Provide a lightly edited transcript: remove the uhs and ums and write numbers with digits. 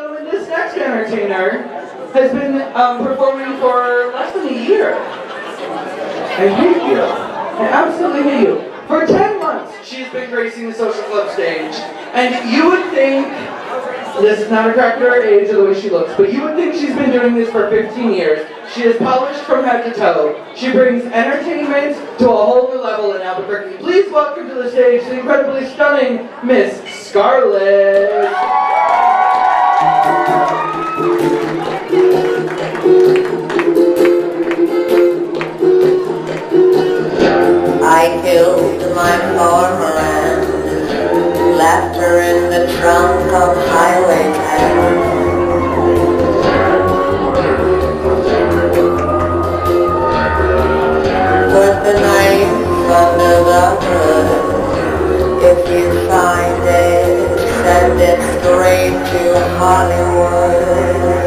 gentlemen, this next entertainer has been performing for less than a year. I hate you. I absolutely hate you. For 10 months, she's been gracing the Social Club stage. And you would think, this is not a crack at her age or the way she looks, but you would think she's been doing this for 15 years. She is polished from head to toe. She brings entertainment to a whole new level in Albuquerque. Please welcome to the stage the incredibly stunning Miss Scarlett. I killed my former aunt, left her in the trunk of Highway 10. Put the knife under the hood. If you find it, send it straight to Hollywood.